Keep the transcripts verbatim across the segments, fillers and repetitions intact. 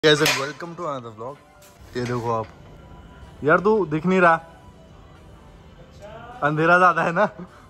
guys and welcome to another vlog। ये देखो आप यार, तू दिख नहीं रहा, अंधेरा ज्यादा है ना।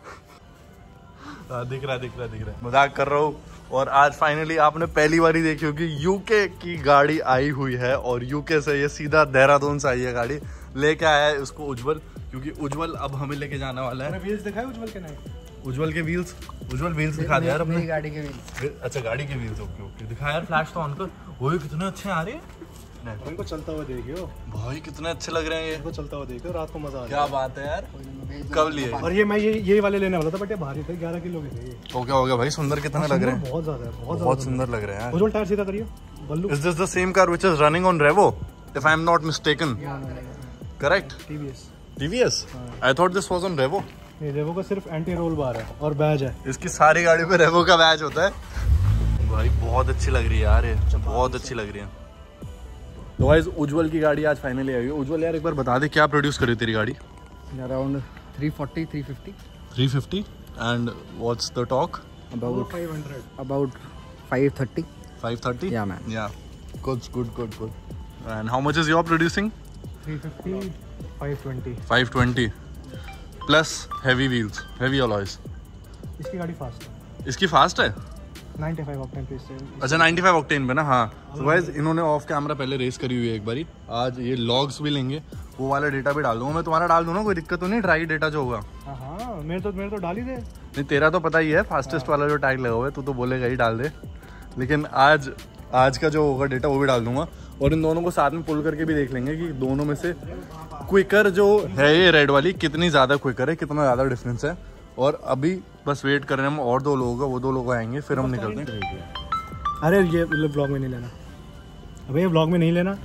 हाँ दिख रहा दिख रहा दिख रहा मजाक कर रहा हूँ। और आज फाइनली आपने पहली बारी देखी होगी यूके की गाड़ी आई हुई है, और यूके से ये सीधा देहरादून से आई है गाड़ी। लेके आया है उसको उज्जवल, क्योंकि उज्जवल अब हमें लेके जाने वाला है। व्हील्स दिखाए उज्जवल के नहीं, उज्जवल के व्हील्स, उज्जवल व्हील्स दिखा दे यार अपनी गाड़ी के व्हील्स। अच्छा गाड़ी के व्हील्स, ओके ओके दिखा यार। फ्लैश तो ऑन कर, वो कितने अच्छे आ रहे हैं। इनको चलता हुआ देखियो भाई, कितने अच्छे लग रहे हैं ये। इनको चलता हुआ देखियो, रात को मजा आ। क्या बात है यार, कब लिए? और ये मैं ये ये वाले लेने वाला था, बट ये भारी थे, ग्यारह किलो के थे ये। हो गया हो गया भाई, सुंदर कितने लग रहे हैं। बहुत ज्यादा है, बहुत बहुत सुंदर लग रहे हैं यार। उज्जवल टायर सीधा करियो Ballu. Is this the same car which is running on Revo if I am not mistaken? Correct, TVS. TVS? I thought this was on Revo. ये रेवो का सिर्फ एंटी रोल बार है और बैज है। इसकी सारी गाड़ी पे रेवो का बैज होता है। भाई बहुत अच्छी लग रही है यार, ये बहुत अच्छी लग रही है। तो गाइस उज्जवल की गाड़ी आज फाइनली आई है। उज्जवल यार एक बार बता दे, क्या प्रोड्यूस करी तेरी गाड़ी? Around three forty three fifty three fifty and what's the torque? About five hundred, about five thirty five thirty? Yeah, man. Yeah. Good, good, good, good. And how much is your producing? Three fifty, five twenty. five twenty plus heavy wheels, heavy alloys. इसकी गाड़ी fast है, इसकी fast है? Ninety five octane पे इससे। अच्छा ninety five octane पे ना। हाँ तो गाइस इन्होंने ऑफ कैमरा पहले रेस करी हुई है एक बारी। आज ये लॉग्स भी लेंगे, वो वाला डेटा भी डाल दूंगा मैं। तुम्हारा डाल दूँ ना, कोई दिक्कत तो नहीं? ड्राई डेटा जो होगा। हाँ हाँ, मेरे तो मेरे तो डाल ही दे। नहीं तेरा तो पता ही है, फास्टेस्ट वाला जो टैग लगा हुआ है, तू तो बोलेगा ही डाल दे। लेकिन आज आज का जो होगा डेटा वो भी डाल दूंगा, और इन दोनों को साथ में पुल करके भी देख लेंगे कि दोनों में से क्विकर जो है ये रेड वाली कितनी ज़्यादा क्विकर है, कितना ज़्यादा डिफरेंस है। और अभी बस वेट कर रहे हैं हम, और दो लोग वो दो लोग आएंगे फिर हम निकलते हैं। अरे ये ब्लॉग में नहीं लेना, अबे ये ब्लॉग में नहीं लेना।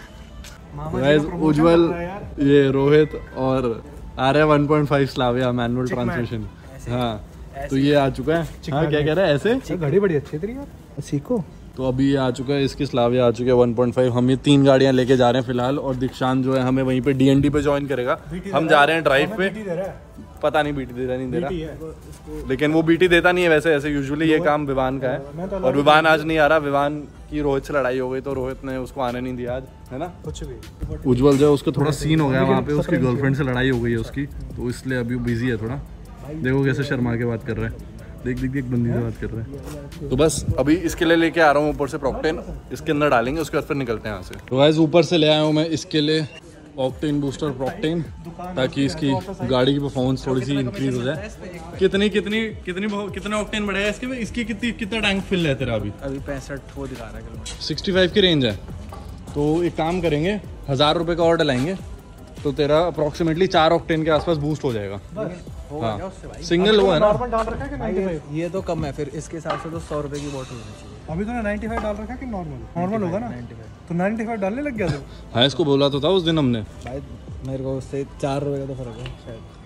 उज्जवल, ये रोहित और आ रहा है one point five Slavia manual transmission. हाँ तो ये आ चुका है। हाँ क्या कह रहा है? ऐसे गाड़ी बड़ी अच्छी है तेरी यार, सीखो। तो अभी ये आ चुका है, इसकी स्लाविया आ चुकी है वन पॉइंट फाइव। हम ये तीन गाड़ियां लेके जा रहे हैं फिलहाल, और दीक्षांत जो है हमें वहीं पे डीएनडी पे ज्वाइन करेगा। हम जा रहे हैं ड्राइव पे, पता नहीं बीटी दे रहा नहीं दे रहा, लेकिन वो बीटी देता नहीं है वैसे। ऐसे यूजुअली ये काम विवान का है, और विवान आज नहीं आ रहा। विवान की रोहित से लड़ाई हो गई तो रोहित ने उसको आने नहीं दिया आज, है ना। कुछ भी उज्जवल जो है उसको थोड़ा सीन हो गया वहाँ पे, उसकी गर्लफ्रेंड से लड़ाई हो गई है उसकी, तो इसलिए अभी बिजी है थोड़ा। देखो कैसे शर्मा के बात कर रहे हैं, देख देख देख बंदी से बात कर रहे हैं। तो बस अभी इसके लिए लेके आ रहा हूँ ऊपर से प्रॉक्टेन, इसके अंदर डालेंगे, उसके बाद फिर निकलते हैं यहाँ से। तो गाइस ऊपर से ले आया हूँ मैं इसके लिए ऑक्टेन बूस्टर प्रॉक्टेन, ताकि इसकी गाड़ी की परफॉर्मेंस थोड़ी सी इंक्रीज हो जाए। कितनी कितनी कितनी कितने ऑक्टेन बढ़ेगा इसके में? इसकी कितनी कितना टैंक फिल है तेरा अभी? अभी पैंसठ वो दिखा रहा है किलोमीटर, सिक्सटी फाइव की रेंज है। तो एक काम करेंगे, हज़ार रुपये का और डलाएंगे तो तेरा अप्रॉक्सीमेटली चार ऑक्टेन के आसपास बूस्ट हो जाएगा। हाँ सिंगल वो है ना। नॉर्मल डाल रखा है कि नाइंटी फाइव? ये तो कम है, फिर इसके हिसाब से तो सौ रुपए की बोतल होनी चाहिए। अभी तूने नाइंटी फाइव डाल रखा है कि नॉर्मल? नॉर्मल होगा ना, नाइंटी फाइव। तो नाइंटी फाइव डालने लग गया तो। हाँ इसको बोला तो था उस दिन हमने। भाई मेरे को उससे चार रुपए का तो फर्क है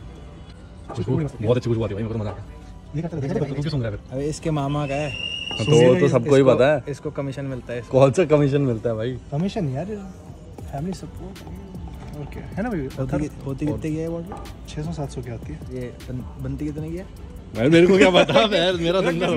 शायद। बहुत अच्छी खुशबू आती है भाई, मेरे को मजा आता है। ये करते देखो तो क्यों सुन रहा है फिर? अबे इसके मामा का है, तो तो सबको ही पता है। इसको कमीशन मिलता है। कौन सा कमीशन मिलता है भाई? कमीशन यार, फैमिली सपोर्ट। ओके है ना भाई। होती होती कितने की है बोतल? छः सौ सात सौ की आती है ये बन, बनती कितने की है? भाई मेरे को क्या पता यार, मेरा धंधा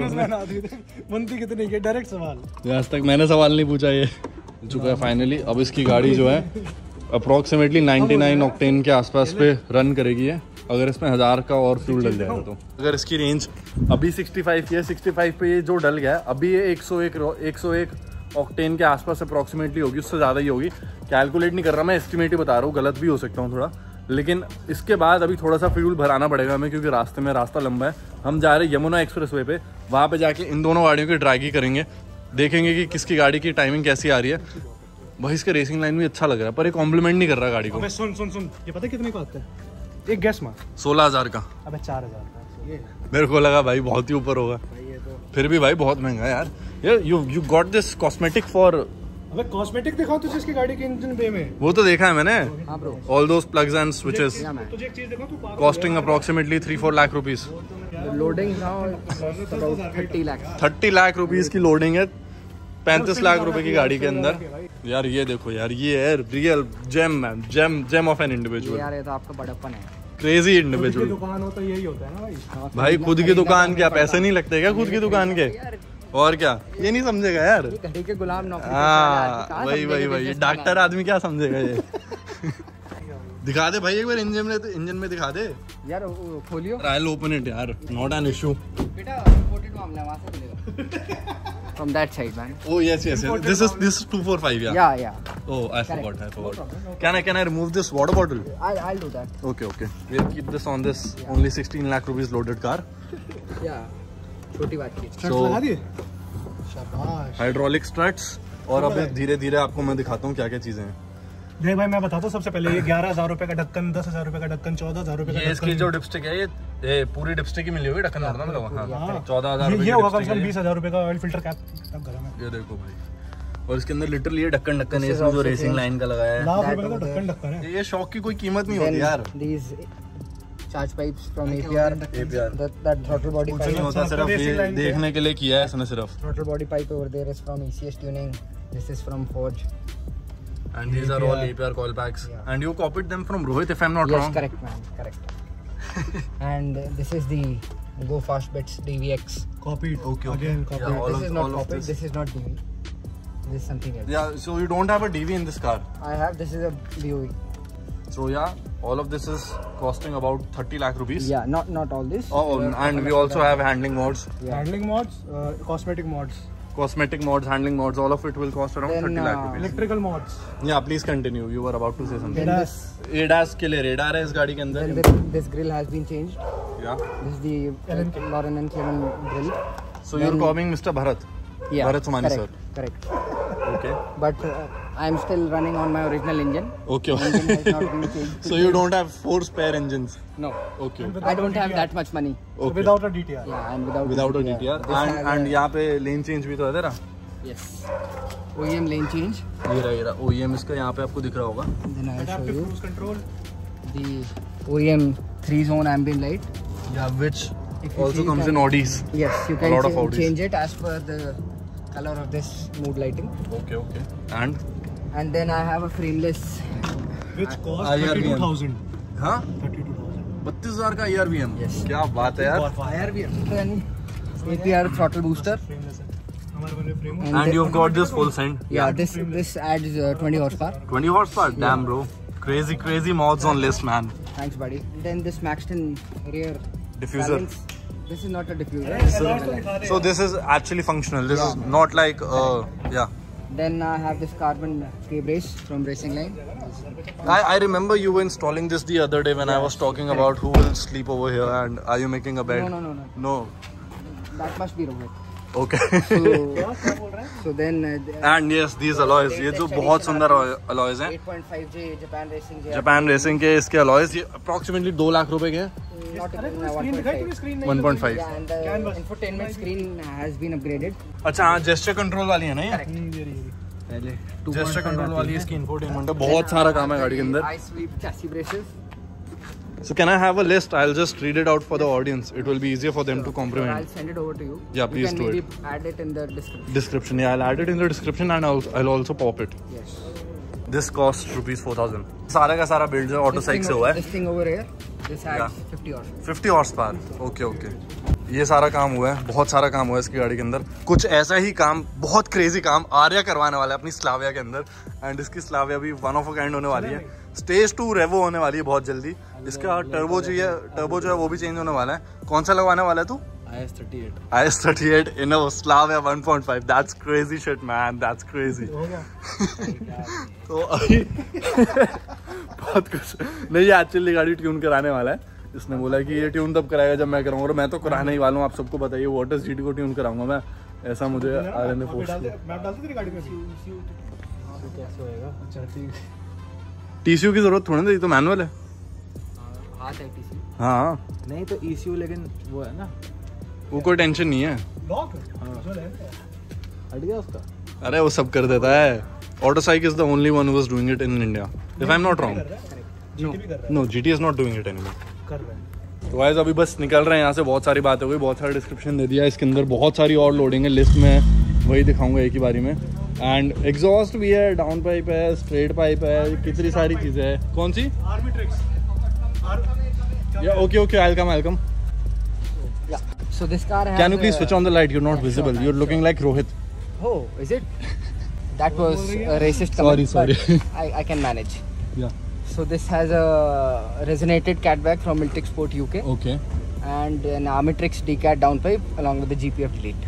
बनती कितने की? डायरेक्ट सवाल। आज तक मैंने सवाल नहीं पूछा। ये चुका है फाइनली। अब इसकी गाड़ी जो है अप्रॉक्सीमेटली नाइंटी नाइन ऑक्टेन के आसपास पे रन करेगी है, अगर इसमें हज़ार का और फ्यूल डल जाएगा तो। अगर इसकी रेंज अभी सिक्सटी फाइव की है, सिक्सटी फाइव पे ये जो डल गया है अभी, ये एक सौ एक ऑक्टेन के आसपास अप्रॉक्सीमेटली होगी, उससे ज़्यादा ही होगी। कैलकुलेट नहीं कर रहा मैं, एस्टिमेट ही बता रहा हूँ, गलत भी हो सकता हूँ थोड़ा। लेकिन इसके बाद अभी थोड़ा सा फ्यूल भराना पड़ेगा हमें, क्योंकि रास्ते में रास्ता लंबा है। हम जा रहे हैं यमुना एक्सप्रेस वे पे, वहाँ पे जाके इन दोनों गाड़ियों की ड्राइगी करेंगे, देखेंगे कि किसकी गाड़ी की टाइमिंग कैसी आ रही है। भाई इसका रेसिंग लाइन भी अच्छा लग रहा है, पर ये कॉम्प्लीमेंट नहीं कर रहा गाड़ी को। अबे सुन सुन सुन, ये पता कितने का आता है? एक गैस मार। सोलह हजार का। अबे चार हजार का। ये मेरे को लगा भाई बहुत ही ऊपर होगा, फिर भी भाई बहुत महंगा है यार। यार you you got this cosmetic for. अबे कॉस्मेटिक दिखाओ तुझे इसकी गाड़ी के इंजन बे में। वो तो देखा है मैंने, हाँ bro. All those plugs and switches तुझे एक चीज देखो, तू costing approximately three four lakh rupees. Loading thirty lakh thirty lakh rupees की लोडिंग है, पैंतीस लाख रुपए की गाड़ी के अंदर। यार ये देखो यार, ये है real gem man, gem gem of an individual. यार ये तो आपका बड़प्पन है, क्रेजी इंडिविजुअल। दुकान हो तो यही होता है ना भाई। भाई खुद की दुकान क्या पैसे नहीं लगते क्या खुद की दुकान के? और क्या, ये नहीं समझेगा यार। घड़ी के गुलाम नौकरी। हाँ वही वही वही डॉक्टर आदमी क्या समझेगा ये। दिखा दे भाई एक बार इंजन में, तो इंजन में दिखा दे यार, खोलियो। आई विल ओपन इट यार, नॉट एन इशू। बेटा इंपोर्टेड मामला है, वहां से मिलेगा। From that side, man. Oh yes, yes, yes. This is this is two four five, yeah. Yeah, yeah. Oh, I forgot, I forgot. Can I can I remove this water bottle? I'll I'll do that. Okay, okay. We'll keep this on this only sixteen lakh rupees loaded car. Yeah. छोटी बात की। So लगा दिए? शाबाश। hydraulic struts और अब धीरे धीरे आपको मैं दिखाता हूँ क्या क्या चीजें हैं। देख भाई मैं बताता हूँ, सबसे पहले ये ग्यारह हजार रुपए का ढक्कन, दस हजार रुपए का ढक्कन, चौदह हजार रुपए का ये इसकी जो डिपस्टिक है, ये ये पूरी डिपस्टिक ही मिली होगी, ढक्कन होता है मतलब। हाँ, चौदह हजार ये होगा कम से कम बीस हजार रुपए का ऑयल फिल्टर कैप तब घर में। ये देखो भाई, और इसके अंदर लिटरली ये ढक्कन ढक्कन है, इसमें जो रेसिंग लाइन का लगाया है। लाख रुपए का ढक्कन ढक्कन है। ये शौक की कोई कीमत नहीं होती यार। These charge pipes from A P R. A P R. That that throttle body कुछ नहीं pipe. होता, सिर्फ ये देखने के लिए किया है इसने सिर्फ। Throttle body pipe over there is from E C S tuning. This is from Forge. And these are all A P R coil packs. Yeah. And you copied them from Rohit, if I'm not Yes, wrong. correct, man. Correct. And this is the Go Fast Bits D V X. Copied. Okay, okay. Again copied. Yeah, all This of- is not all of copied. this. This is not D V. This is something else. Yeah, so you don't have a D V in this car. I have. This is a B O E. So yeah, all of this is costing about thirty lakh rupees. Yeah, not not all this. Oh, There are and we couple of also other- have handling mods, Yeah. Handling mods, uh, cosmetic mods, cosmetic mods, handling mods. All of it will cost around Then, thirty lakh uh, rupees. electrical mods. Yeah, please continue. You were about to say something. Then A D A this. S. A D A S के लिए radar है इस गाड़ी के Then अंदर. this, this grill has been changed. Yeah. This is the Allen uh, Lauren and Clement grill. So you're Then- copying Mister Bharat. Yeah. Bharat Somani sir. correct, Correct. Okay. But uh, I'm still running on my original engine. Okay. Engine has not been changed. So you don't have four spare engines. No. Okay. I don't have that much money. Okay. Without a D T R. Yeah, and without Without a D T R. This And has and a- यहाँ पे lane change भी तो है तेरा. Yes. O E M lane change. ये रहा ये रहा O E M इसका यहाँ पे आपको दिख रहा होगा. Then I'll show Adaptive you cruise control. the O E M three zone ambient light. Yeah, which If you also see, comes you in can- Audis. Yes, you A can lot of cha- Audis. change it as per the color of this mood lighting. Okay, okay. And And then I have a frameless. Which cost I R B M. thirty-two thousand. हाँ thirty-two thousand. बत्तीस हजार का I R B M. Yes. क्या बात है यार. I R B M. Then A P R throttle booster. Frameless है. हमारे वाले frame And And the- you've got this full send. Yeah, this this adds uh, twenty horsepower. twenty horsepower. Damn, bro. Crazy, crazy mods on list, man. Thanks, buddy. Then this Maxton rear Diffuser. balance. This is not a diffuser. This is a balance. So this is actually functional. This is not like uh, yeah. Then I have this carbon K-brace from Racing Line. I, I remember you were installing this the other day when I was talking about who will sleep over here and are you making a bed? No, no, no, no. No. That must be Rohit. Okay. So, so then uh, the- And yes, these alloys. ये जो बहुत सुंदर alloys हैं. eight point five J Japan Racing J. Japan Racing के इसके alloys ये approximately दो लाख रुपए के हैं. Not even uh, screen दिखाई तुम्हें one point five. screen one point five. Yeah, and the Canvas. infotainment screen has been upgraded. अच्छा हाँ, gesture control वाली है ना ये? हम्म, ये रही, ये रही। पहले Gesture control वाली इसकी infotainment है. बहुत सारा काम है गाड़ी के अंदर. I sweep chassis braces. So can I have a list? I'll just read it out for the audience. It will be easier for them to I'll comprehend. send it over to you. Yeah, please you can do maybe it. add it in the description. Description. Yeah, I'll add it in the description and I'll, I'll also pop it. Yes. This costs rupees four thousand. सारा का सारा build जो auto This cycle thing से o- हुआ है. This thing over here, this adds Yeah. fifty horsepower. fifty horsepower. Okay, okay. ये सारा काम हुआ है, बहुत सारा काम हुआ है इसकी गाड़ी के अंदर. कुछ ऐसा ही काम, बहुत क्रेजी काम आर्या करवाने वाला है अपनी स्लाविया के अंदर. एंड इसकी स्लाविया भी वन ऑफ अ काइंड होने वाली है. स्टेज टू रेवो होने वाली है बहुत जल्दी. इसका टर्बो जो है टर्बो जो है वो भी चेंज होने वाला है. कौन सा लगवाने वाला है तू? I S thirty-eight. I S thirty-eight in a Slavia one point five. That's crazy shit, man. That's crazy. हो गया। तो अभी बहुत कुछ नहीं, ये एक्चुअली गाड़ी ट्यून कराने वाला है. इसने बोला कि ये ट्यून तब कराएगा जब मैं कराऊंगा, और मैं तो कराने ही वाला हूँ. आप सबको बताइए वाटर जीटी को ट्यून कराऊंगा मैं. ऐसा मुझे आर ने फोर्स किया. मैं डाल दूं तेरी गाड़ी में? कैसे होएगा? अच्छा ठीक. टीसीयू की जरूरत थोड़ी ना, ये तो मैनुअल है. हाथ है T C. हाँ, नहीं तो E C U लेकिन वो है ना, वो कोई टेंशन नहीं है. लॉक जो है हट गया उसका. अरे वो सब कर देता है. Autosyk is the only one who was doing it in India, if I am not wrong. GT भी कर रहा है। No, GT is not doing it anymore. कर रहा है। तो गाइस अभी बस निकल रहे हैं यहाँ से. बहुत सारी बातें हो गई, बहुत सारा डिस्क्रिप्शन दे दिया. इसके अंदर बहुत सारी और लोडिंग है, लिस्ट में वही दिखाऊंगा एक ही बारी में. एंड एग्जॉस्ट भी है, डाउन पाइप है, स्ट्रेट पाइप है, कितनी सारी चीज़ें हैं. कौन सी? Army tricks. या okay okay, I will come, I will come. So this car has. Can you please uh, switch on the light? You're not yeah, visible. sure, You're man, looking sure. like Rohit. Oh, is it? That was a racist Sorry, comment. sorry. but I, I can manage. Yeah. So this has a resonated catback from Miltec Sport U K Okay. and an Armitrix D CAT downpipe along with the G P F delete.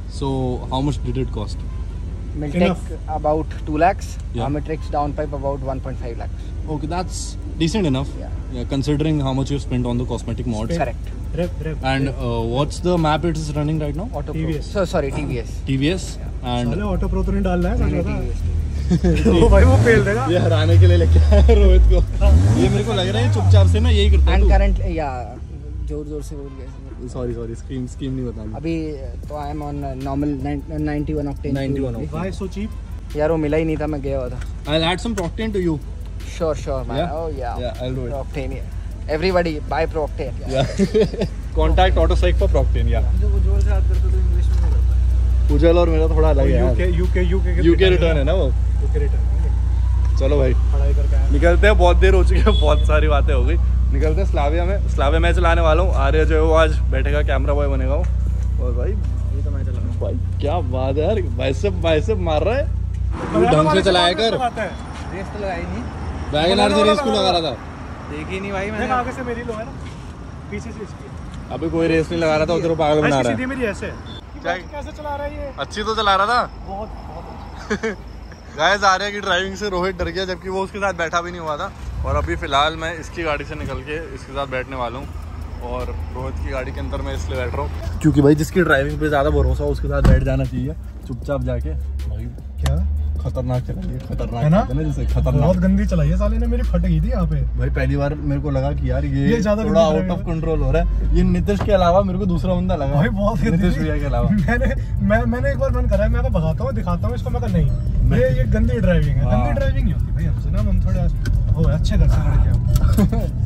So how much did it cost? Miltec Enough. about two lakhs, Yeah. Armitrix downpipe about one point five lakhs. Okay, that's decent enough. Yeah. Yeah, considering how much you spent on the cosmetic mods. Correct. Rev, rev. And uh, what's the map it is running right now? Auto T V Pro. S. So sorry, T V S. T V S. साले And auto pro तो नहीं डालना है T सोच V रहा S. था वो भाई वो फेल देगा ये हराने के लिए लेके आया रोहित को। ये मेरे को लग रहा है चुपचाप से ना यही करता है And तू। current yeah, जोर जोर से बोल गया. Sorry sorry स्कीम स्कीम नहीं बता अभी तो I am on normal ninety-one octane. ninety-one octane. Why so cheap? यार वो मिला ही नहीं था, मैं गया हुआ था. I'll add some Proctane to you. Sure, sure, man. Yeah? Oh yeah. Yeah, I'll do it. Proctane. Yeah. Everybody buy Proctane. Yeah. Contact AutoPsych for Proctane. Yeah. जो उज्जवल से बात करते तो इंग्लिश में नहीं करता. उज्जवल और मेरा थोड़ा अलग है यार। UK UK UK UK return है ना वो। यूके रिटर्न चलो भाई पढ़ाई करके आया निकलते हैं, बहुत देर हो चुकी है, बहुत सारी बातें हो गई। निकलते हैं स्लाविया में। स्लाविया मैं चलाने वाला हूँ, आर्य जो है वो आज बैठेगा, कैमरा बॉय बनेगा वो। और भाई ये तो मैं चला भाई क्या बात है यार, बाइसेप बाइसेप मार रहा है। तू ढंग से चलाया कर। रेस तो लगाई नहीं. वैगनआर से रेस क्यों लगा रहा था? देखी नहीं भाई देख मैंने. आगे से मेरी लो है ना पीछे से इसकी अभी कोई रेस नहीं लगा रहा था, उधर पागल बना ऐसी रहा सीधी है। मेरी ऐसे है क्या? कैसे चला रहा है ये अच्छी तो चला रहा था। बहुत बहुत गाइस आर्य की ड्राइविंग से रोहित डर गया, जबकि वो उसके साथ बैठा भी नहीं हुआ था। और अभी फिलहाल मैं इसकी गाड़ी से निकल के इसके साथ बैठने वाला हूँ, और रोहित की गाड़ी के अंदर मैं इसलिए बैठ रहा हूँ क्योंकि भाई जिसकी ड्राइविंग पे ज़्यादा भरोसा हो उसके साथ बैठ जाना चाहिए चुपचाप जाके। भाई क्या खतरनाक चलेंगे, खतरनाक है ना? कहते हैं ना जैसे बहुत खतरनाक। गंदी चलाई है साले ने, मेरी फट गई थी यहाँ पे। भाई पहली बार मेरे को लगा कि यार ये, ये ज्यादा थोड़ा गंदी आउट ऑफ ड्राइविंग कंट्रोल हो रहा है। ये नीतीश के अलावा मेरे को दूसरा बंदा लगा भाई बहुत गंदी नीतीश थी। भैया के अलावा। मैंने मैं मैंने एक बार मन करा है, मैं आपको भगाता हूँ दिखाता हूँ इसको, मैं कहा नहीं ये ये गंदी ड्राइविंग है। हाँ। गंदी ड्राइविंग नहीं होती भाई हमसे ना, हम थोड़ा वो अच्छे घर से लड़के हैं।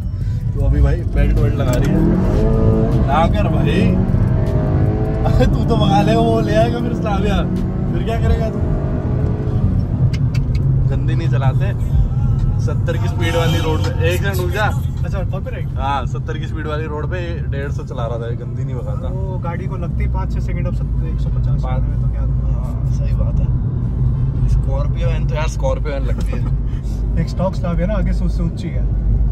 तो अभी भाई बेल्ट वेल्ट लगा रही है ना कर भाई। अरे तू तो भगा ले, वो ले आएगा फिर स्लाविया, फिर क्या करेगा तू? गंदी नहीं चलाते। सत्तर की स्पीड वाली रोड पे एक सेकंड रुक जा। अच्छा कॉपीराइट। हाँ सत्तर की स्पीड वाली रोड पे डेढ़ सौ चला रहा था, ये गंदी नहीं भगाता। वो गाड़ी को लगती है पाँच छः सेकंड, अब सत्तर एक सौ पचास पाँच- में तो क्या हाँ सही बात है। स्कॉर्पियो एन तो यार स्कॉर्पियो एन लगती है। एक स्टॉक स्टाफ है ना आगे से उससे ऊंची है।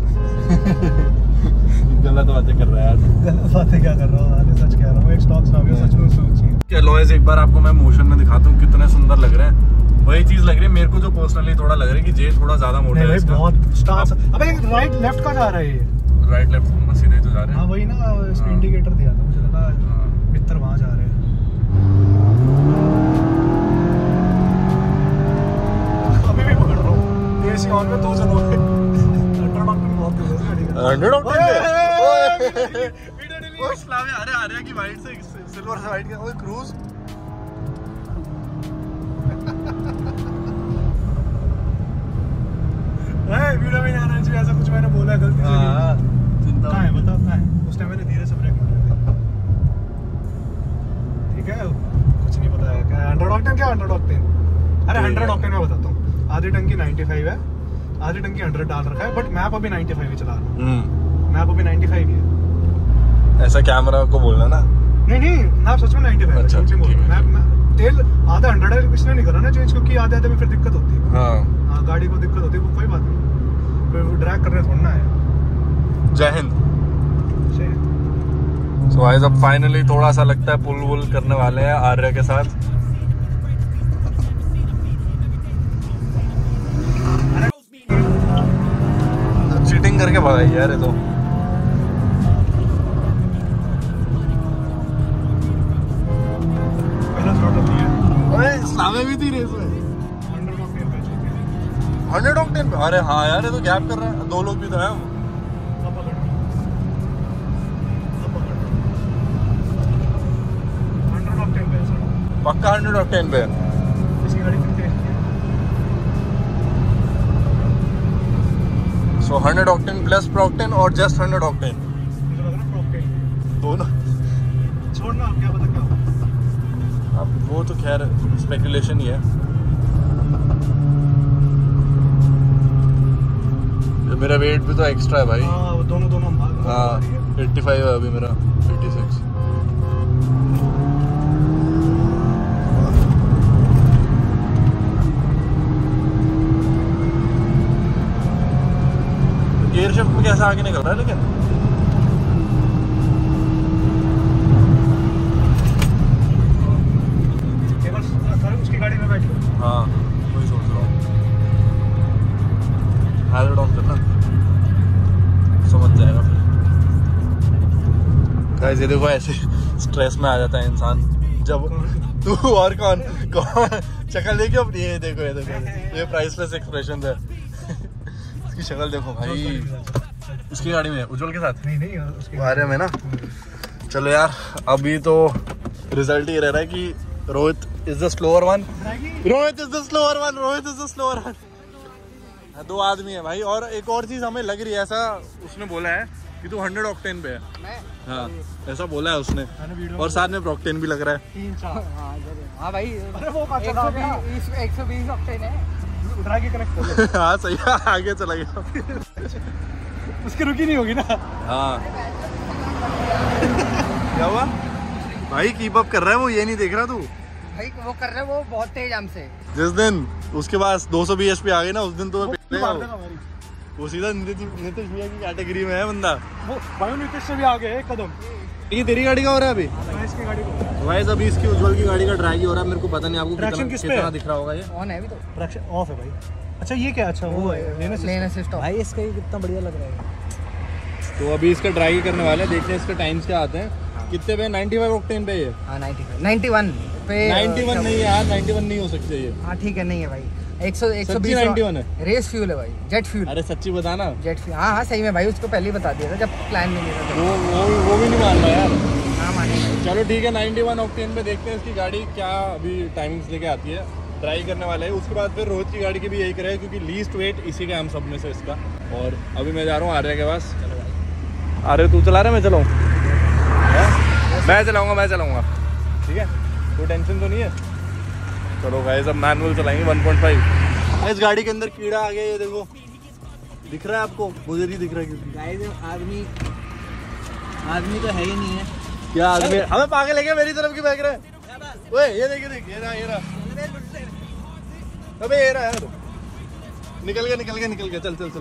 गलत बातें कर रहा है यार। गलत बातें क्या कर रहा हूँ, आगे सच कह रहा हूँ। एक स्टॉक स्टाफ है सच में उससे ऊंची है। क्या लॉयज एक बार आपको मैं मोशन में दिखाता हूँ कितने सुंदर लग रहे हैं। वही चीज लग रही है मेरे को जो पर्सनली थोड़ा लग रहा है कि जे थोड़ा ज्यादा मोटा नहीं है भाई इसका। बहुत स्टार्स। अबे राइट लेफ्ट का जा रहा है ये। राइट लेफ्ट हम सीधे ही तो जा रहे हाँ हैं। वही ना, इसका हाँ। इंडिकेटर दिया था मुझे लगा हाँ। मित्र वहाँ जा रहे हैं। अभी भी पकड़ रहा हूँ एसी ऑन में, दो जन हो गए। डॉक्टर बहुत तेज है गाड़ी का। हंड्रेड ओए, ऑक्टेन वीडियो डिलीट। ओए स्लाविया, अरे आर्या की वाइट से सिल्वर से वाइट के ओए क्रूज। है वीडियो में नहीं आना चाहिए ऐसा कुछ, मैंने बोला है गलती से। हां चिंता कहाँ है बता, कहाँ है? उस टाइम मैंने धीरे से ब्रेक मारे थे। ठीक है कुछ नहीं पता है क्या हंड्रेड ऑक्टेन, क्या हंड्रेड ऑक्टेन। अरे हंड्रेड ऑक्टेन में बताता हूँ, आधी टंकी नाइन्टी फाइव है, आधी टंकी हंड्रेड डाल रखा है, बट मैप अभी नाइन्टी फाइव ही चला रहा हूँ। हम्म मैप अभी नाइन्टी फाइव ही है। ऐसा कैमरा को बोलना ना। नहीं नहीं मैप सच में नाइन्टी फाइव है। अच्छा, झूठ नहीं बोल ठीक रहा। है, मैप मैं तेल आधा हंड्रेड है, इसलिए नहीं करा ना चेंज, क्योंकि आधे आधे में फिर दिक्कत होती है। हाँ हाँ गाड़ी को दिक्कत होती है, वो कोई बात नहीं, फिर ड्रैग करने थोड़ा ना है। जय हिंद। सही। सो गाइस अब फाइनली थोड़ा सा लगता है पुल वुल करने वाले हैं आर्या के साथ। चीटिंग करके भगाई यार ये तो। पहला स्लॉट अपनी है। ओए स्लावे भी थी रेस में हंड्रेड ऑक्टेन पे चलती है। हंड्रेड ऑक्टेन पे। अरे हाँ यार ये तो गैप कर रहा है, दो लोग भी तो हैं हम। अब पकड़ अब पकड़ हंड्रेड ऑक्टेन पे है सर। पक्का हंड्रेड ऑक्टेन पे। इसकी गाड़ी कितनी तेज है? सो हंड्रेड ऑक्टेन प्लस प्रोक्टेन और जस्ट हंड्रेड ऑक्टेन मुझे लग रहा है प्रॉक्टेन। दोनों। छोड़ना अब क्या पता क्या होगा। अब वो तो खैर स्पेकुलेशन ही है। मेरा वेट भी तो एक्स्ट्रा है भाई। हाँ वो दोनों दोनों हम भाग हाँ एट्टी फाइव है अभी मेरा, एटी सिक्स। शिफ्ट में कैसे आगे निकल रहा है लेकिन। उसकी गाड़ी में बैठ लो। हाँ वही सोच रहा हूँ, हैजर्ड ऑन करना समझ जाएगा फिर। गाइस ये देखो ऐसे स्ट्रेस में आ जाता है इंसान जब तू और कौन कौन शक्ल देखियो अपनी, ये देखो ये देखो ये प्राइसलेस एक्सप्रेशन है। इसकी शक्ल देखो भाई, उसकी गाड़ी में उज्जवल के साथ नहीं नहीं उसकी बारे में ना। चलो यार अभी तो रिजल्ट ये रह रहा है कि Rohit is the slower one, Rohit is the slower one, Rohit is the slower one. दो आदमी है भाई। और एक और चीज हमें लग रही है, ऐसा उसने बोला है कि तू हंड्रेड ऑक्टेन पे है। हाँ ऐसा बोला है उसने, और साथ में प्रोक्टेन भी लग रहा है। तीन चार हाँ भाई, अरे वो कहाँ चला गया? एक सौ बीस ऑक्टेन है। उठा के कनेक्ट कर ले। हाँ सही है, आगे चला गया। उसकी रुकी नहीं होगी ना। हाँ क्या हुआ भाई, कीप अप कर रहा है वो, ये नहीं देख रहा तू। भाई वो कर रहे वो बहुत तेज हमसे। जिस दिन उसके पास दो सौ बी एच पी आ गई ना, उस दिन तो वो पिटेगा मार वो। देगा हमारी। वो सीधा नीतीश भैया की कैटेगरी में है बंदा। वो भाई नीतीश से भी आगे है एक कदम। ये तेरी गाड़ी का हो रहा है अभी? मैं इसकी गाड़ी को भाई अभी इसकी उज्जवल की गाड़ी का ड्राइव हो रहा है, मेरे को पता नहीं आपको Traction कितना किस पे कितना है? दिख रहा होगा ये। ऑन है अभी तो। ट्रैक्शन ऑफ है भाई। अच्छा ये क्या? अच्छा वो है लेने से लेन असिस्ट ऑफ। भाई इसका ये कितना बढ़िया लग रहा है। तो अभी इसका ड्राइव करने वाले हैं, देखते हैं इसके टाइम्स क्या आते हैं। कितने पे? पचानवे ऑक्टेन पे ये। हाँ नाइन्टी नाइन्टी वन पे। इक्यानवे नहीं है यार, इक्यानवे नहीं हो सकते ये। हाँ ठीक है, नहीं है भाई। एक सौ एक सौ सच्ची बीस इक्यानवे है? रेस फ्यूल है भाई, जेट फ्यूल। अरे सच्ची बताना। जेट फ्यूल हाँ हाँ सही में भाई, उसको पहले ही बता दिया था जब प्लान में नहीं था। वो वो वो भी नहीं मान रहा यार। हाँ माने। चलो ठीक है, इक्यानवे ऑक्टेन पे देखते हैं इसकी गाड़ी क्या अभी टाइमिंग्स लेके आती है। ट्राई करने वाले हैं, उसके बाद फिर रोहित की गाड़ी की भी यही करें क्योंकि लीस्ट वेट इसी का हम सब में से इसका। और अभी मैं जा रहा हूँ आर्या के पास। आर्या तू चला रहा है मैं चलाऊँ? मैं चलाऊँगा मैं चलाऊँगा ठीक है, कोई टेंशन तो नहीं है। चलो गाइस अब मैनुअल चलाएंगे वन पॉइंट फाइव। इस गाड़ी के अंदर कीड़ा आ गया, ये देखो दिख रहा है आपको? मुझे नहीं दिख रहा क्योंकि गाइस आदमी आदमी तो है ही नहीं है। क्या आदमी हमें पागल है क्या? मेरी तरफ की बैग रहा है। ओए ये देखिए देख, ये रहा ये रहा। अबे ये रहा यार, निकल गया निकल गया निकल गया। चल चल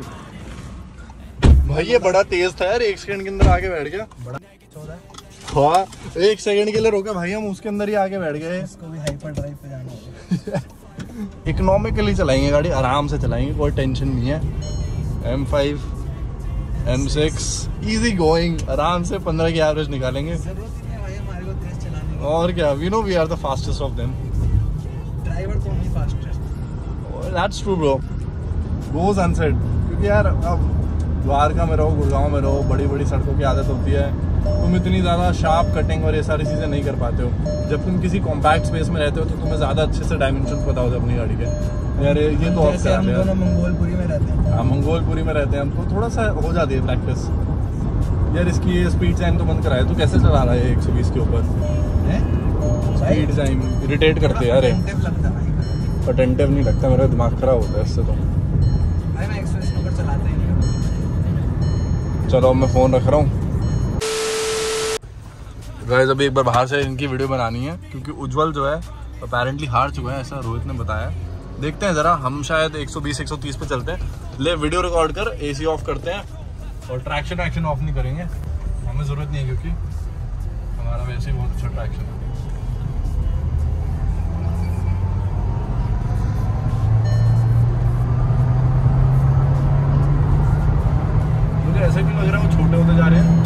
चल भाई, ये बड़ा तेज था यार, एक सेकंड के अंदर आके बैठ गया। बड़ा चौदह हाँ एक सेकंड के लिए रोके भाई, हम उसके अंदर ही आके बैठ गए। इसको भी हाइपर ड्राइव पे जाना होगा। इकोनॉमिकली चलाएंगे गाड़ी, आराम से चलाएंगे, कोई टेंशन नहीं है। M five M six easy going, आराम से पंद्रह की एवरेज निकालेंगे। जरूरत ही नहीं है भाई हमारे को तेज चलाने की। और क्या, we know we are the fastest of them. Driver तो नहीं फास्ट है। That's true bro, goes unsaid। क्योंकि यार अब द्वारका में रहो, गुड़गांव में रहो, बड़ी बड़ी सड़कों की आदत होती है, तुम इतनी ज़्यादा शार्प कटिंग और ये सारी चीज़ें नहीं कर पाते हो। जब तुम किसी कॉम्पैक्ट स्पेस में रहते हो तो तुम्हें ज़्यादा अच्छे से डायमेंशंस पता होते हैं अपनी गाड़ी के। यार ये तो जैसे हम दोनों मंगोलपुरी में रहते हैं। हाँ मंगोलपुरी में रहते हैं हम, तो थोड़ा सा हो जाती है प्रैक्टिस। यार इसकी ये स्पीड चाइम तो बंद कराए, तो कैसे चला रहा है एक सौ बीस के ऊपर? स्पीड चाइम इरिटेट करते हैं यार, लगता है भाई। अटेंटिव नहीं लगता, मेरा दिमाग खराब होता है इससे। तो भाई मैं एक सौ बीस नंबर चलाता ही नहीं। चलो अब मैं फ़ोन रख रहा हूँ। गाइस अभी एक बार बाहर से इनकी वीडियो बनानी है क्योंकि उज्जवल जो है अपेरेंटली हार चुका है, ऐसा रोहित ने बताया। देखते हैं ज़रा, हम शायद एक सौ बीस एक सौ तीस पे चलते हैं। ले वीडियो रिकॉर्ड कर, एसी ऑफ करते हैं और ट्रैक्शन वैक्शन ऑफ नहीं करेंगे, हमें ज़रूरत नहीं है क्योंकि हमारा वैसे ही बहुत अच्छा ट्रैक्शन है। मुझे ऐसा क्यों लग रहा है वो छोटे होते जा रहे हैं?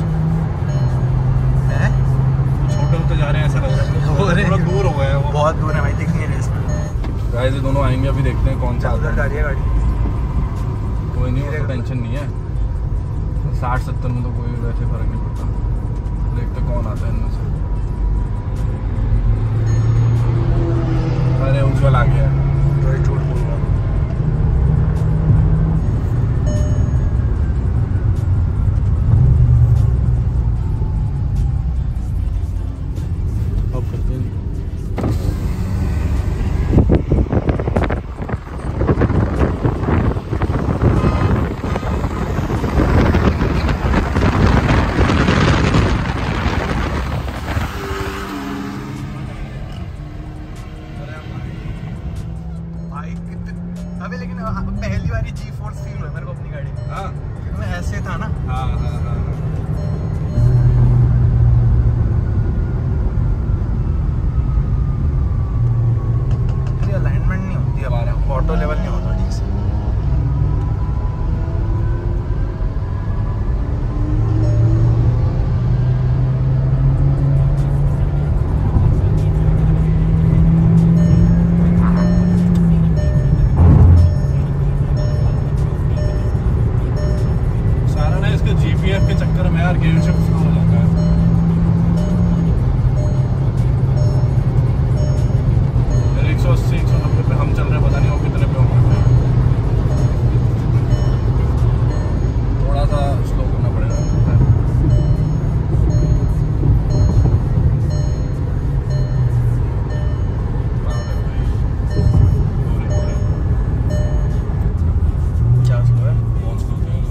छोटे होते जा रहे हैं ऐसा लग रहा है, थोड़ा दूर हो गए हैं वो। बहुत दूर है भाई, दिख नहीं रहे इसमें। गाइस ये दोनों आएंगे, अभी देखते हैं कौन सा आता है। गाड़ी है गाड़ी। कोई नहीं, वो टेंशन नहीं है, साठ सत्तर में तो कोई वैसे फर्क नहीं पड़ता। देखते कौन आता है इनमें से। अरे उज्जवल आ गया है। झूठ बोल रहा हूँ। अब करते हैं। भाई लेकिन पहली बार जी फोर्स फील हुआ मेरे को अपनी गाड़ी। हाँ मैं ऐसे था ना। हाँ हाँ हाँ अलाइनमेंट नहीं होती हमारा, ऑटो लेवल नहीं होता ठीक से। जीपीएफ के चक्कर में यार गेयर शिफ्ट स्लो हो जाता है। एक सौ अस्सी एक सौ नब्बे पे हम चल रहे हैं, पता नहीं वो कितने पे होंगे। थोड़ा सा स्लो करना पड़ेगा। क्या स्लो है? बहुत स्लो है।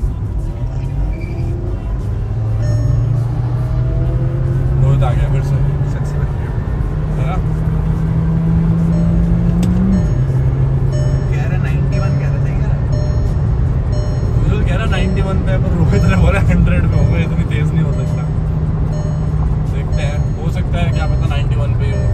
आ गया फिर से सेक्सी बन गया है ना। कह रहा इक्यानवे कह रहा था क्या? उज्ज्वल कह रहा इक्यानवे पे, पर रोहित ने बोला सौ पे होगा, इतनी तेज नहीं हो सकता। देखते हैं, हो सकता है क्या पता इक्यानवे पे हो।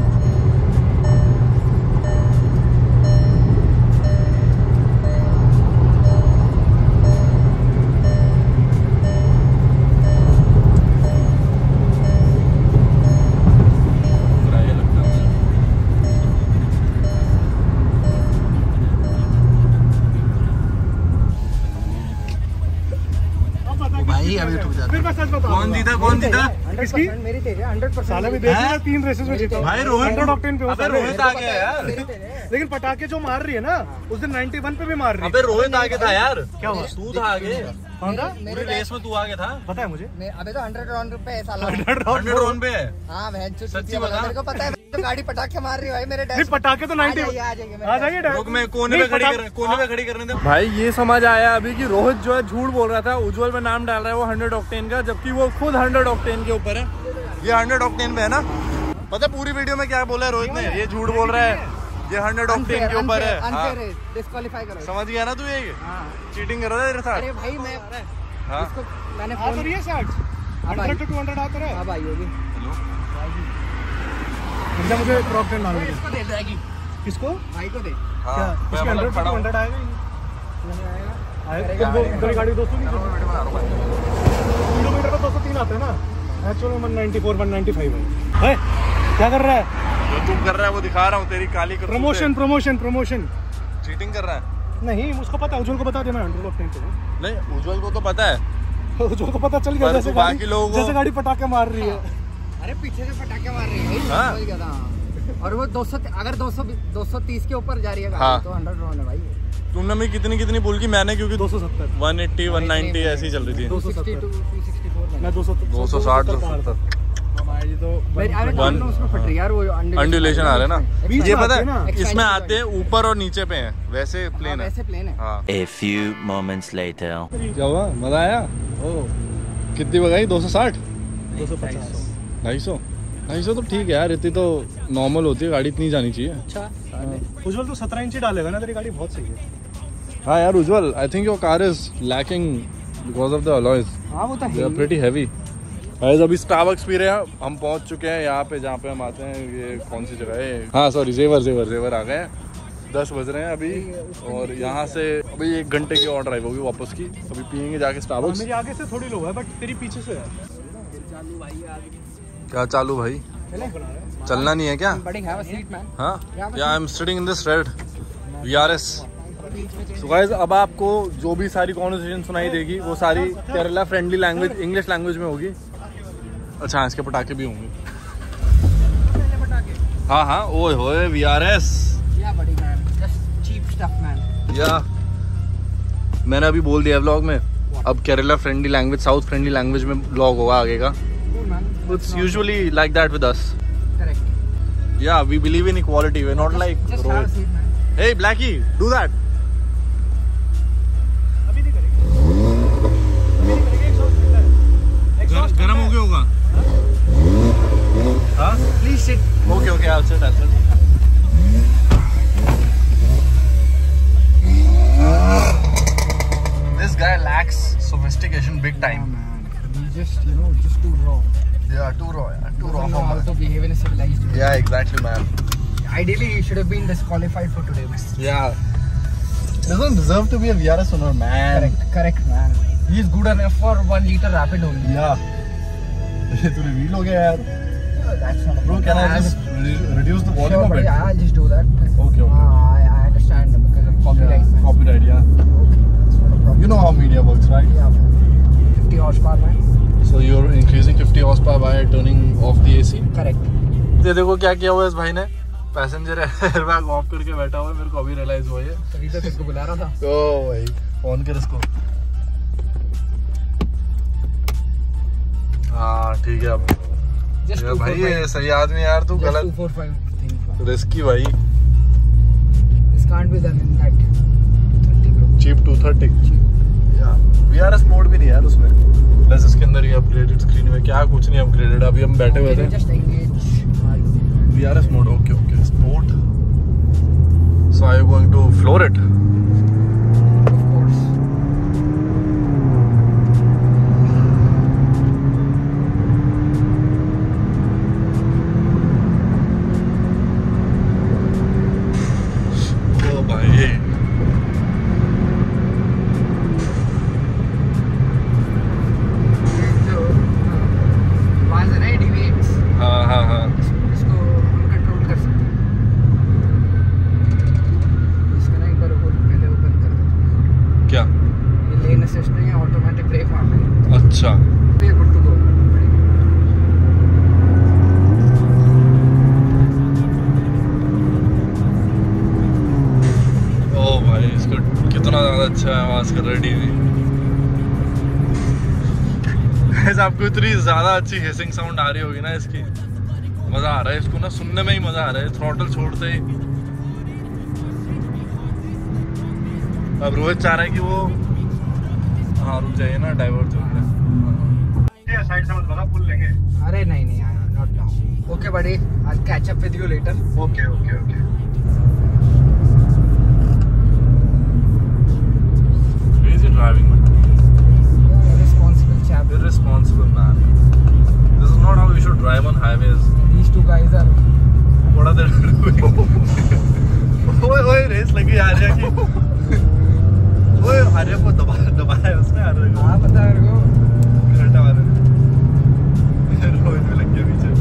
कौन जीता कौन जीता? किसकी? मेरी तेरी हंड्रेड परसेंट साला भी देख लिया, तीन रेसेस में जीता भाई। रोहित हंड्रेड ऑक्टेन पे। अबे रोहित आ गया यार। लेकिन पटाखे जो मार रही है ना उस दिन इक्यानवे पे भी मार रही है। अबे रोहित आगे था यार। क्या हुआ? तू था आगे। कौन था? मेरे रेस में तू आगे था, पता है मुझे। अबे तो हंड्रेड राउंड पे है साला। हंड्रेड हंड्रेड रन पे है। हाँ बहन चो, सच्ची बता। मेरे को पता है तो गाड़ी पटाखे मार रही है भाई मेरे। नहीं पटाखे तो नाइनटी आ जाएंगे आ जाएंगे। रुक मैं कोने पे खड़ी कर कोने पे खड़ी करने दे भाई। ये समझ आया अभी कि रोहित जो है झूठ बोल रहा था, उज्ज्वल में नाम डाल रहा है वो हंड्रेड ऑक्टेन का, जबकि वो खुद हंड्रेड ऑक्टेन के ऊपर है। ये हंड्रेड ऑक्टेन पे है ना। पता पूरी वीडियो में क्या बोला है रोहित ने? ये झूठ बोल रहा है, ये हंड्रेड ऑक्टेन के ऊपर है। डिस्क्वालीफाई करो। समझ गया ना तू? ये चीटिंग कर रहा है तेरे साथ। अरे भाई मैं हाँ इसको मैंने आ तो रही है shots hundred two two hundred आ तो रहा है। अब आई होगी। मुझे मुझे क्रॉप टेन डालना है। इसको दे देगी। किसको? भाई को दे। क्या इसके हंड्रेड टू हंड्रेड आएगा ही आएगा। दो गाड़ी दो सौ किलोमीटर का दो सौ तीन आता है ना। Actually one ninety four one ninety five है। क्या कर रहा है? जो तुम कर रहा है वो दिखा रहा हूँ, तेरी काली कर। Promotion promotion promotion. चीटिंग कर रहा है? नहीं उसको पता है, उज्ज्वल को बता देना हंड्रेड ऑक्टेन पे। नहीं उज्ज्वल को तो पता है, उज्ज्वल को पता चल गया जैसे बाकी लोगों को जैसे गाड़ी पटाखे मार रही है। अरे पीछे से पटाखे मार रही है। हाँ। और वो दो सौ अगर दो सौ दो सौ तीस के ऊपर जा रही है हाँ। तो हंड्रेड राउंड है भाई। तुमने भी कितनी कितनी बोल की? मैंने क्योंकि दो सौ सत्तर वन एट्टी वन नाइन्टी ऐसी चल रही थी। दो सौ सत्तर मैं दो सौ दो सौ साठ दो सौ सत्तर अंडुलेशन आ रहा है ना। ये पता है इसमें आते हैं ऊपर और नीचे पे हैं, वैसे प्लेन है। वैसे प्लेन है। हाँ। A few moments later. क्या हुआ? मजा आया? ओ कितनी बगाई? दो सौ साठ दो सौ पचास ढाई सौ ढाई सौ तो ठीक है यार, इतनी तो नॉर्मल होती है गाड़ी, इतनी जानी चाहिए। अच्छा उज्ज्वल तो सत्रह इंची डालेगा ना, तेरी गाड़ी बहुत सही है। हाँ यार Ujjwal, I think your car is lacking because of the alloys. हाँ वो तो they are pretty heavy. Guys अभी स्टारबक्स पी रहे हैं, हम पहुंच चुके हैं यहाँ पे जहाँ पे हम आते हैं। ये कौन सी जगह है? हाँ सॉरी जेवर जेवर जेवर आ गए हैं। दस बज रहे हैं अभी और यहाँ से अभी एक घंटे की और ड्राइव होगी वापस की। अभी पियेंगे जाके स्टारबक्स। मेरी आगे से थोड़ी लो है बट तेरी पीछे से है। क्या चालू भाई? चलना नहीं है क्या? हाँ yeah I am sitting in this red VRS. So guys अब आपको जो भी सारी कॉन्वर्सेशन सुनाई देगी वो सारी Kerala friendly language English language में होगी। अच्छा इसके पटाखे भी होंगे। हाँ हाँ ओए होए वीआरएस या मैंने अभी बोल दिया व्लॉग में। अब Kerala friendly language south friendly language में व्लॉग होगा आगे का। It's usually like that with us. Yeah we believe in equality, we not like Rohit. Hey Blackie do that. गरम हो गया होगा। हाँ please sit. Okay okay I will sit I will sit. right time. We just, you know, just too raw. Yeah, too raw, yeah, too raw Don't know for how man. to behave in a civilized way. Yeah, exactly, man. Ideally, he should have been disqualified for today. Yeah. Doesn't deserve to be a V R S owner, man. Correct, correct, man. He is good enough for one liter rapid only. Yeah. तू reveal हो गया यार. That's not a Bro, problem. can I As- just re- reduce the volume Sure, a but bit? yeah, I'll just do that. Okay, okay. Ah, I, I understand because of copyright. Yeah, man. copyright, yeah. Okay, that's not a problem. You know how media works, right? Yeah, fifty horsepower, man. So you're increasing fifty horsepower by turning off the A C. Correct. ये देखो क्या किया हुआ है इस भाई ने. Passenger airbag of करके बैठा हुआ है. मेरे को अभी रियलाइज हुआ ये. तभी तो तेरे को बुला रहा था. ओ भाई ऑन कर इसको. हाँ ठीक है अब. Just यार two भाई four ये five. सही आदमी यार तू Just two गलत four five things. रिस्की भाई. This can't be done in that thirty, bro. Cheap two thirty. Cheap. यार वी आर एस मोड भी नहीं यार उसमें. प्लस इसके अंदर ये अपग्रेडेड स्क्रीन में क्या कुछ नहीं अपग्रेडेड. अभी हम बैठे हुए Can you थे. just engage? V R S mode, okay, okay. Sport. So are you going to floor it? Of course. Oh, bhai. जो आवाज है ना D V X. हाँ हाँ हाँ. इसको हम कंट्रोल कर सकते हैं. इसको ना एक बार ऊपर पहले ओपन कर दो. क्या? ये लेन असिस्ट नहीं है, ऑटोमेटिक ब्रेक मारना है. अच्छा. ये गुड टू गो. ओ भाई इसको कितना ज्यादा अच्छा आवाज कर रहा है टीवी. आपको इतनी ज्यादा अच्छी हिसिंग साउंड आ रही होगी ना इसकी. मजा आ रहा है इसको ना सुनने में ही मजा आ रहा है. थ्रॉटल छोड़ते ही अब रोहित चाह रहा है कि वो हाँ रुक जाइए ना. डाइवर्ट हो रहा है. साइड से मत बता, पुल लेंगे. अरे नहीं नहीं यार, not now. Okay buddy, I will catch up with you later. Okay okay okay. Crazy driving, man. Responsible chap. Irresponsible, man. This is not how we should drive on highways. These two guys are. What are they doing? ओए ओए race लगी आ रही है कि ओए आर्य को दबा दबाया है उसने. आर्य को हाँ पता है मेरे को. घंटा मारा. रोहित में लग गया पीछे.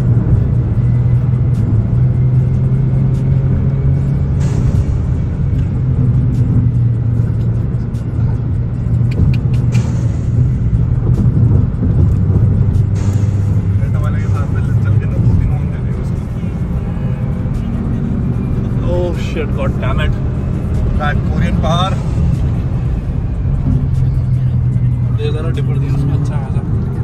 घंटा वाले के साथ में चल के ना दो तीन ऑन दे दिए उसको. Oh shit, god damn it. That Korean power. दे जरा डिपर दिया उसमें अच्छा खासा.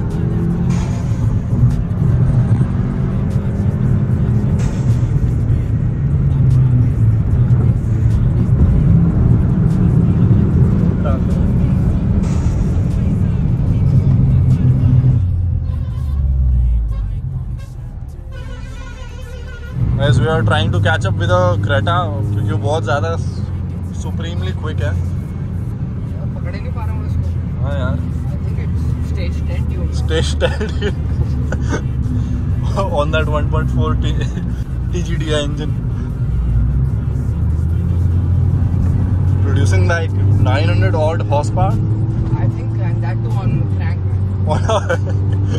As we are trying to catch up with a Creta क्योंकि वो बहुत ज़्यादा supremely quick है. पकड़ ही नहीं पा रहा हूँ इसको. हाँ यार. I think it's stage ten tune. Stay steady on that one point four T G D I engine. Producing like nine hundred odd horsepower. I think, and that too on crank.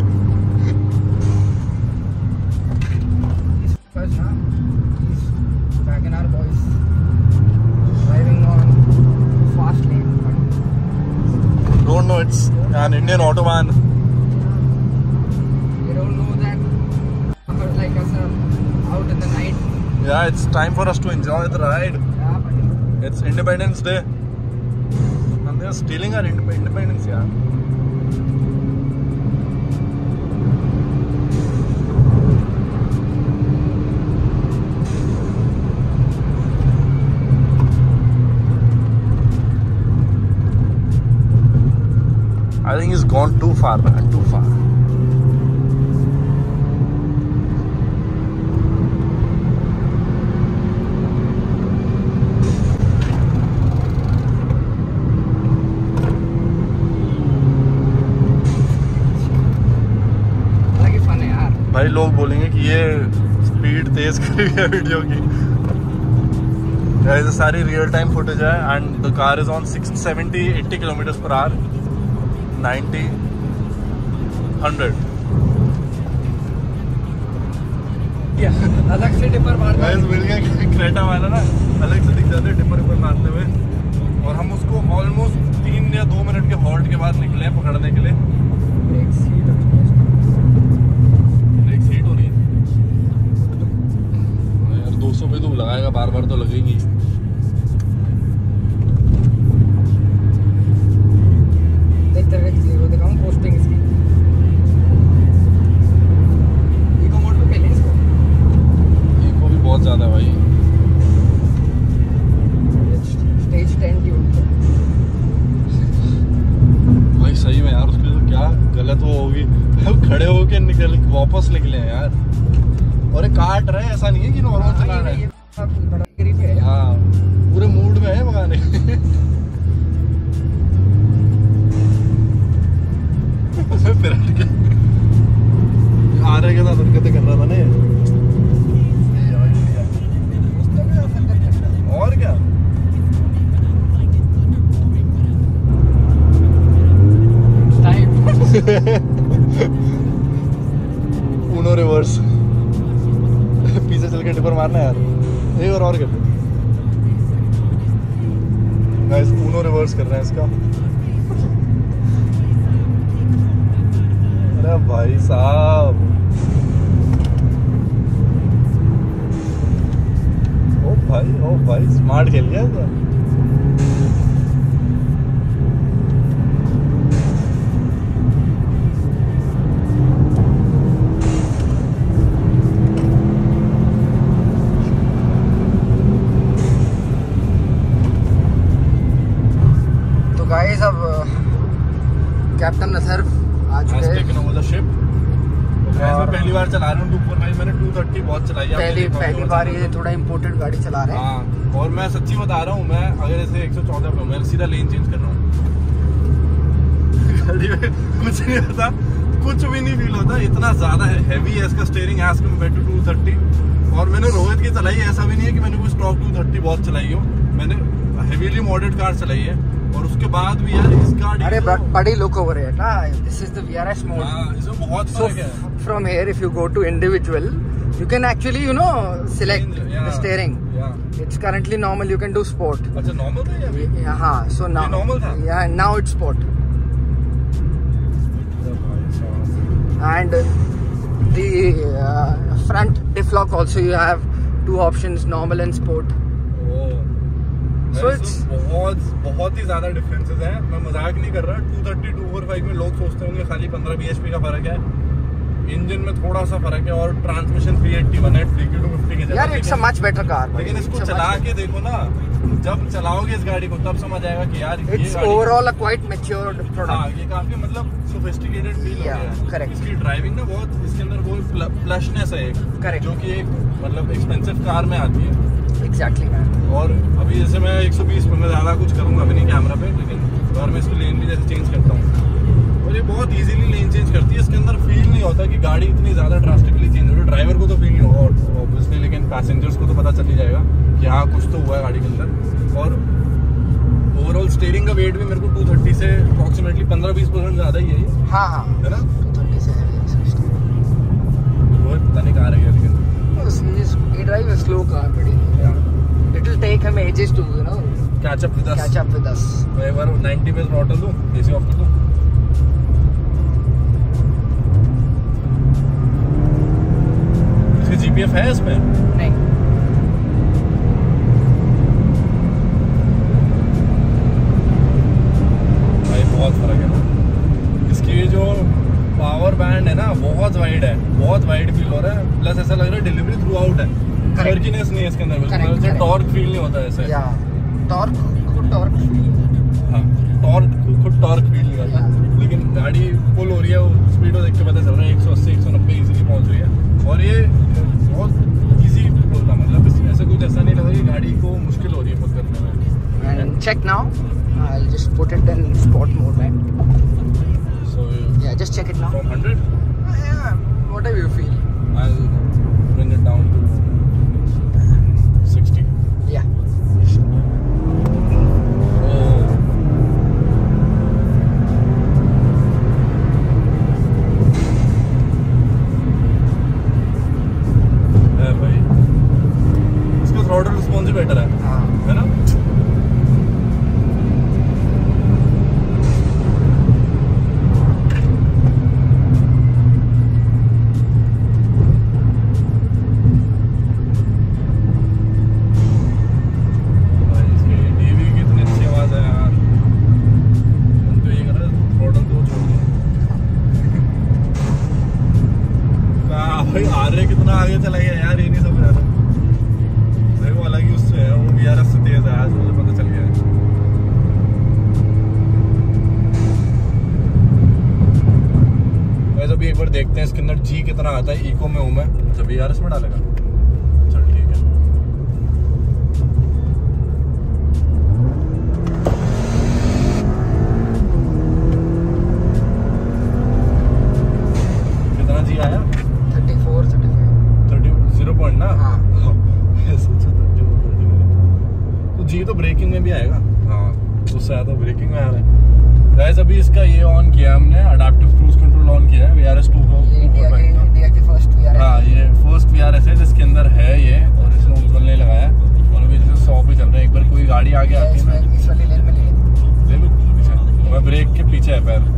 First, huh? These Wagoner boys driving on fast lane. Don't know, it's an Indian automan. You don't know that suckers like us are out in the night. Yeah, it's time for us to enjoy the ride. Yeah, buddy. It's Independence Day. And they're stealing our indep- independence, yeah. I think he's gone too far, man, too far. भाई लोग बोलेंगे कि ये speed तेज करी है video की। ये सारी रियल टाइम फुटेज है and the car is on sixty seventy eighty kilometre per hour, ninety hundred. अलग से डिपर मारना है। मिल गया क्रेटा वाला ना, अलग से दिख जाते हैं डिपर डिपर मारते हुए। और हम उसको ऑलमोस्ट तीन या दो मिनट के हॉल्ट के बाद निकले हैं पकड़ने के लिए। ब्रेक सीट ब्रेक सीट हो रही है यार, दो सौ पे तो लगाएगा, बार बार तो लगेगी। देख तेरे को दिखाऊं पोस्टिंग इसकी। इको मोड पे पहले इसको इको भी बहुत ज्यादा है भाई। स्टेज टेन ट्यून भाई सही में यार, उसके तो क्या गलत वो होगी। खड़े होके निकल वापस निकले हैं यार, और ये काट रहे हैं, ऐसा नहीं है कि नॉर्मल चला रहे हैं। बड़ा ग्रिप है। हाँ पूरे मूड में है भगाने। फिर आ रहे के साथ हरकतें कर रहा था ना ये। और क्या ऊनो रिवर्स पीछे चल के टिपर मारना यार, एक और और कर दो गाइस। ऊनो रिवर्स कर रहे हैं इसका। अरे भाई साहब, ओ भाई ओ भाई स्मार्ट खेल गया था। गाइस अब कैप्टन नसर आ चुके हैं। मैं पहली बार चला रहा हूँ टू फोर फाइव, मैंने टू थर्टी बहुत चलाई है। पहली पहली बार ये थोड़ा इम्पोर्टेंट गाड़ी चला रहे हैं। हाँ, और मैं सच्ची बता रहा हूँ, मैं अगर ऐसे एक सौ चौदह पे मैं सीधा लेन चेंज कर रहा हूँ। गाड़ी में कुछ नहीं होता, कुछ भी नहीं फील होता। इतना ज्यादा है हैवी है इसका steering as compare to two thirty. और मैंने रोहित की चलाई, ऐसा भी नहीं है कि मैंने कोई स्टॉक टू थर्टी बहुत चलाई हो। मैंने हेवीली मॉडेड कार चलाई है, और उसके बाद भी यार इस गाड़ी अरे बड़ी लुक ओवर है ना। This is the VRS mode. हां, इसमें बहुत फर्क है। From here if you go to individual you can actually you know select Change, yeah, the steering. Yeah. It's currently normal. You can do sport. अच्छा normal था या yeah, हाँ. So now normal था? Yeah, now it's sport. And the uh, front diff lock also you have two options, normal and sport. Oh. So it's बहुत बहुत ही ज्यादा differences हैं। मैं मजाक नहीं कर रहा। Two thirty two four five में लोग सोचते होंगे खाली पंद्रह बीएचपी का फर्क है। इंजन में थोड़ा सा फर्क है, और ट्रांसमिशन थ्री एट्टी वन है थ्री टू फिफ्टी के जगह। यार it's a much better car. लेकिन इसको चला के देखो ना, जब चलाओगे इस गाड़ी को तब समझ आएगा कि यार it's overall a quite matured product. हाँ, ये काफी मतलब सोफिस्टिकेटेड फील हो गया है। करेक्ट। इसकी ड्राइविंग ना बहुत, इसके अंदर वो प्लशनेस है एक, करेक्ट, जो कि एक मतलब एक्सपेंसिव कार में आती है। Exactly man. और अभी जैसे मैं एक सौ बीस में मैं ज़्यादा कुछ करूँगा अभी नहीं कैमरा पे, लेकिन और मैं इसको लेन भी जैसे चेंज करता हूँ, और ये बहुत इजीली लेन चेंज करती है। इसके अंदर फील नहीं होता कि गाड़ी इतनी ज़्यादा ड्रास्टिकली चेंज हो रही है। ड्राइवर को तो फील नहीं होगा ऑब्वियसली, लेकिन पैसेंजर्स को तो पता चल ही जाएगा कि हाँ कुछ तो हुआ है गाड़ी के अंदर। और ओवरऑल स्टीयरिंग का वेट भी मेरे को टू थर्टी से अप्रॉक्सीमेटली पंद्रह बीस परसेंट ज़्यादा ही है। हाँ हाँ, है ना। टू थर्टी से वो पता नहीं कहाँ रह गया, लेकिन he drive a slow car pretty. Yeah. It will take him ages to you know catch up with us. Catch up with us. मैं एक बार नाइन्टी पे थ्रॉटल दूं, एसी ऑफ कर दूं। इसके जीपीएफ है इसमें? नहीं। भाई बहुत फर्क है। इसकी जो पावर बैंड है ना बहुत वाइड है, बहुत वाइड फील हो रहा है। प्लस ऐसा लग रहा है डिलीवरी थ्रू आउट है, कर्कीनेस नहीं है इसके अंदर, टॉर्क फील नहीं होता ऐसे। या टॉर्क खुद टॉर्क हाँ, टॉर्क खुद टॉर्क फील नहीं होता। लेकिन गाड़ी फुल हो रही है, वो स्पीड देख के पता चल रहा है एक सौ अस्सी एक सौ नब्बे इजीली पहुंच रही है। और ये बहुत इजी बोलता, मतलब ऐसा कुछ ऐसा नहीं लगा कि गाड़ी को मुश्किल हो रही है खुद करने में। And check now, I will just put it in sport mode man. So yeah, just check it now. From one hundred? Yeah, whatever you feel. I'll bring it down to sixty. Yeah. Oh. है भाई, इसका throttle response ही better है, हाँ. है ना? भाई आर्य कितना आगे चला गया यार, ये नहीं समझ आ रहा। भाई वो अलग ही उससे है, वो वीआरएस से तेज है, आज मुझे पता चल गया है। वैसे अभी एक बार देखते हैं इसके अंदर जी कितना आता है। इको में हूँ मैं, अच्छा वीआरएस में डालेगा, चल ठीक है। कितना जी आया? जीरो पॉइंट ना। हाँ। तो जी तो ब्रेकिंग में भी आएगा। हाँ, उससे आया तो ब्रेकिंग में आ रहा है। गाइस अभी इसका ये ऑन किया हमने, अडैप्टिव क्रूज कंट्रोल ऑन किया है, वीआरएस टू को। इंडिया के इंडिया की फर्स्ट वीआरएस। हाँ, ये फर्स्ट वीआरएस है जिसके अंदर है ये, और इसने उज्जवल ने लगाया और अभी जैसे सौ पे चल रहे हैं। एक बार कोई गाड़ी आगे आती है ना, इस वाली लेन में ले ले। ले लो पीछे, मैं ब्रेक के पीछे है पैर।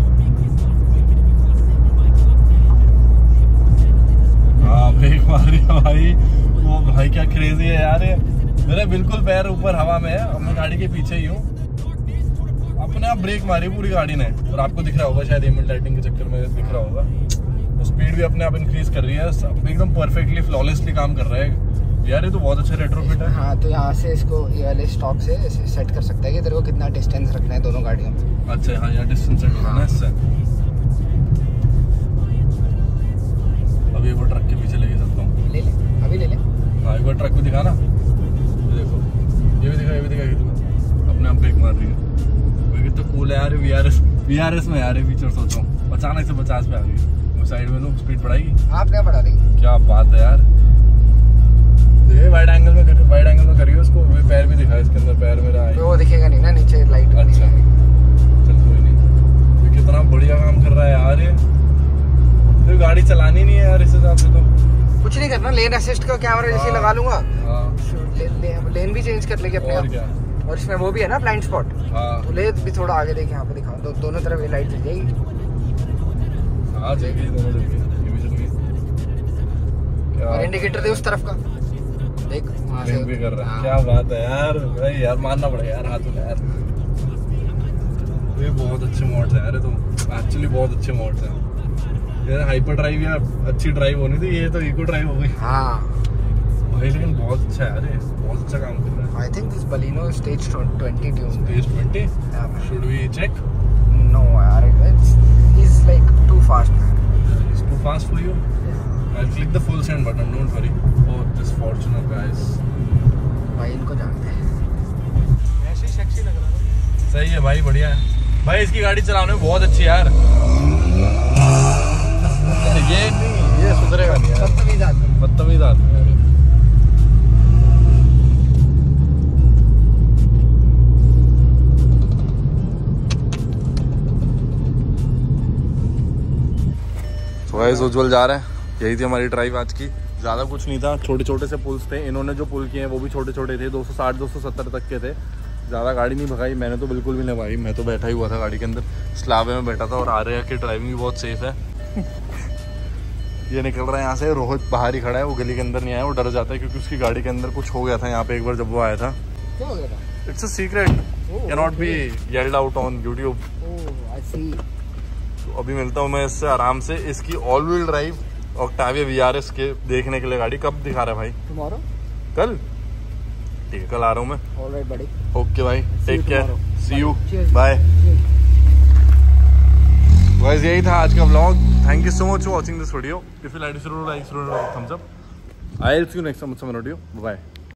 हाँ ब्रेक मार रही है भाई, वो भाई क्या क्रेजी है यार ये। मेरा बिल्कुल पैर ऊपर हवा में है, अब मैं गाड़ी के पीछे ही हूँ। अपने आप ब्रेक मारी पूरी गाड़ी ने, और आपको दिख रहा होगा शायद एमिल लाइटिंग के चक्कर में दिख रहा होगा। तो स्पीड भी अपने आप इंक्रीज कर रही है, एकदम परफेक्टली फ्लॉलेसली काम कर रहा है यार। ये तो बहुत अच्छा रेट्रोफिट है। हाँ, तो यहाँ से इसको ये वाले स्टॉक से सेट कर सकता है कि तेरे को कितना डिस्टेंस रखना है दोनों गाड़ियों में। अच्छा हाँ, यहाँ डिस्टेंस सेट करना है इससे। अब एक बार ट्रक के पीछे लेके चलता हूँ। ले ले, अभी ले ले। हाँ एक बार ट्रक भी दिखाना, ये देखो, ये भी दिखा, ये भी दिखा, अपने आप ब्रेक मार रही है। तो कूल है यार, वीआरएस वीआरएस में यार फीचर सोच रहा हूँ। अचानक से पचास पे आ गई, मैं साइड में लूँ, स्पीड बढ़ाएगी। आप क्या बढ़ा रही? क्या बात है यार, ये वाइड एंगल में कर, वाइड एंगल में करिए उसको। पैर भी दिखा इसके अंदर, पैर मेरा है, वो दिखेगा नहीं ना नीचे लाइट। अच्छा चल कोई नहीं। ये कितना बढ़िया काम कर रहा है यार ये। तो गाड़ी चलानी नहीं है यार इस हिसाब से। तो कुछ नहीं करना, लेन असिस्ट का कैमरा जैसे लगा लूंगा। हाँ, ले, ले, लेन भी चेंज कर लेंगे अपने और आप। क्या। और इसमें वो भी है ना ब्लाइंड स्पॉट। हाँ तो ले भी थोड़ा आगे देख, यहाँ पे दिखाऊं तो दोनों तरफ ये लाइट जल जाएगी। हाँ जल गई, दोनों जल गई, ये भी जल गई। और इंडिकेटर दे उस तरफ का, देख वहाँ से भी कर रहा है। हाँ। क्या बात है यार भाई, यार मानना पड़ेगा यार हाथ में यार। ये बहुत अच्छे मोड्स हैं यार, ये तो एक्चुअली बहुत अच्छे मोड्स हैं यार। हाइपर ड्राइव या अच्छी ड्राइव होनी थी, ये तो इको ड्राइव हो गई। हाँ भाई लेकिन बहुत अच्छा है यार, ये बहुत अच्छा काम कर रहा है। I think this Baleno is stage twenty tuned. Stage twenty? Yeah, man. Should we check? No, yaar, it's he's like too fast, man. It's too fast for you? I'll click the full send button, don't worry. Oh, this Fortuner guys. भाई इनको जानते हैं। ऐसे ही sexy लग रहा है। सही है भाई, बढ़िया है भाई। इसकी गाड़ी चलाने में बहुत अच्छी है यार। ये नहीं, ये सुधरेगा नहीं यार, बदतमीज आदमी। बदतमीज आदमी है। तो गाइस उज्जवल जा रहे हैं, यही थी हमारी ड्राइव आज की। ज़्यादा कुछ नहीं था, छोटे छोटे से पुल्स थे। इन्होंने जो पुल किए हैं वो भी छोटे छोटे थे, दो सौ साठ दो सौ सत्तर तक के थे। ज़्यादा गाड़ी नहीं भगाई, मैंने तो बिल्कुल भी नहीं भगाई। मैं तो बैठा ही हुआ था गाड़ी के अंदर, स्लावे में बैठा था। और आर्या की ड्राइविंग भी बहुत सेफ है। ये निकल रहा है यहाँ से, रोहित बाहर ही खड़ा है, वो गली के अंदर नहीं आया। वो डर जाता है क्योंकि उसकी गाड़ी के अंदर कुछ हो गया था यहाँ पे एक बार जब वो आया था। क्या हो गया था? It's a secret, can not be yelled out on YouTube. Oh I see. तो अभी मिलता हूँ मैं इससे आराम से। इसकी all wheel drive Octavia VRS के देखने के लिए गाड़ी कब दिखा रहा है भाई? टुमारो? कल? ठीक है, कल आ रहा हूँ मैं। Alright buddy. ओके भाई, take care, see you, Cheers. Bye. Guys यही था आज का vlog. Thank you so much for watching this video. If you like this video, like, thumbs up. I will see you next time with some video. Bye.